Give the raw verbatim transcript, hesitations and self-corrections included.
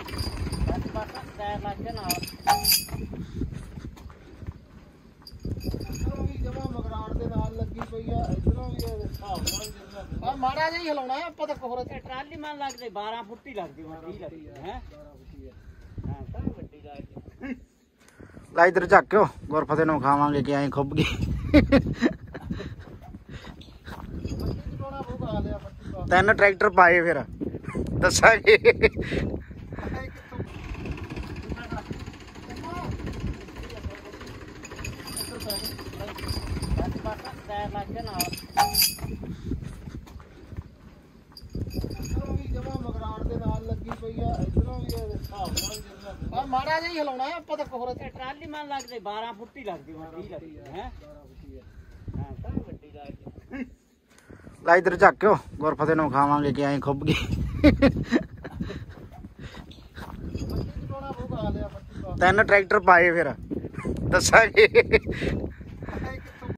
ਮਾੜਾ ਜਿਹਾ ਹੀ ਹਿਲਾਉਣਾ ਹੈ ਆਪਾਂ ਤਾਂ ਕੋਹਰ ਤੇ ਟਰਾਲੀ ਮੰਨ ਲੱਗਦੇ ਬਾਰਾਂ ਫੁੱਟ ਹੀ ਲੱਗਦੀ ਵੱਡੀ ਲੱਗਦੀ ਹੈ ਹਾਂ ਤਾਂ ਵੱਡੀ ਲੱਗਦੀ ਲਾ ਇਧਰ ਝਾਕਿਓ ਗੁਰਫਤਿਹ ਨੂੰ ਖਾਵਾਂਗੇ ਕਿ ਐਂ ਖੁੱਬ ਗਈ ਤਿੰਨ ਟਰੈਕਟਰ ਪਾਏ ਫਿਰ ਦੱਸਾਂਗੇ ਮਾੜਾ ਜਿਹਾ ਹੀ ਹਿਲਾਉਣਾ ਹੈ ਆਪਾਂ ਤਾਂ ਕੋਹਰ ਤੇ ਟਰਾਲੀ ਮੰਨ ਲੱਗਦੇ ਬਾਰਾਂ ਫੁੱਟ ਹੀ ਲੱਗਦੀ ਵੱਡੀ ਲੱਗਦੀ ਹੈ ਹਾਂ ਤਾਂ ਵੱਡੀ ਲੱਗਦੀ ਲਾ ਇਧਰ ਝਾਕਿਓ ਗੁਰਫਤਿਹ ਨੂੰ ਖਾਵਾਂਗੇ ਕਿ ਐਂ ਖੁੱਬ ਗਈ ਤਿੰਨ ਟਰੈਕਟਰ ਪਾਏ ਫਿਰ ਦੱਸਾਂਗੇ